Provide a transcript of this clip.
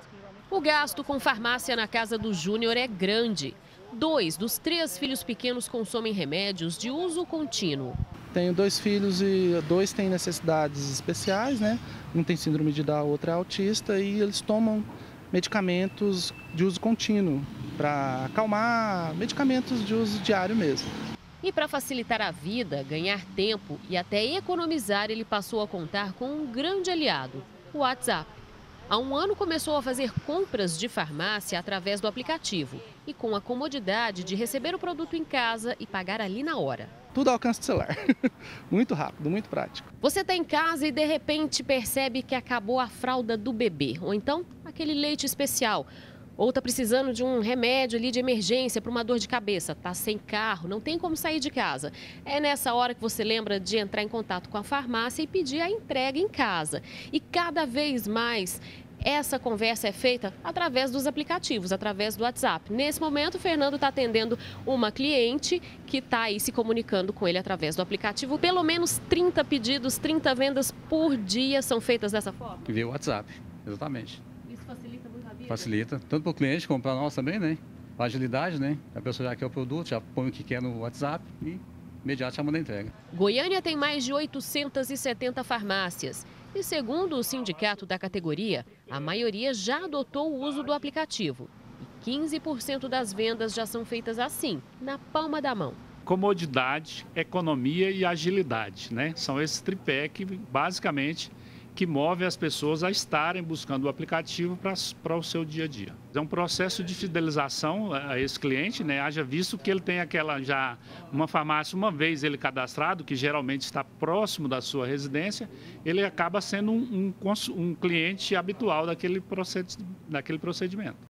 O gasto com farmácia na casa do Júnior é grande. 2 dos 3 filhos pequenos consomem remédios de uso contínuo. Tenho 2 filhos e 2 têm necessidades especiais, né? Um tem síndrome de Down, outro é autista e eles tomam medicamentos de uso contínuo para acalmar, medicamentos de uso diário mesmo. E para facilitar a vida, ganhar tempo e até economizar, ele passou a contar com um grande aliado, o WhatsApp. Há um ano começou a fazer compras de farmácia através do aplicativo e com a comodidade de receber o produto em casa e pagar ali na hora. Tudo ao alcance do celular. Muito rápido, muito prático. Você está em casa e de repente percebe que acabou a fralda do bebê, ou então aquele leite especial. Ou está precisando de um remédio ali de emergência para uma dor de cabeça, está sem carro, não tem como sair de casa. É nessa hora que você lembra de entrar em contato com a farmácia e pedir a entrega em casa. E cada vez mais essa conversa é feita através dos aplicativos, através do WhatsApp. Nesse momento, o Fernando está atendendo uma cliente que está aí se comunicando com ele através do aplicativo. Pelo menos 30 pedidos, 30 vendas por dia são feitas dessa forma? Via WhatsApp, exatamente. Isso facilita muito a vida? Facilita, tanto para o cliente como para nós também, né? A agilidade, né? A pessoa já quer o produto, já põe o que quer no WhatsApp e imediato já manda a entrega. Goiânia tem mais de 870 farmácias. E segundo o sindicato da categoria, a maioria já adotou o uso do aplicativo. E 15% das vendas já são feitas assim, na palma da mão. Comodidade, economia e agilidade, né? São esses tripé que, basicamente, que move as pessoas a estarem buscando o aplicativo para o seu dia a dia. É um processo de fidelização a esse cliente, né? Haja visto que ele tem uma farmácia, uma vez ele cadastrado, que geralmente está próximo da sua residência, ele acaba sendo um cliente habitual daquele procedimento.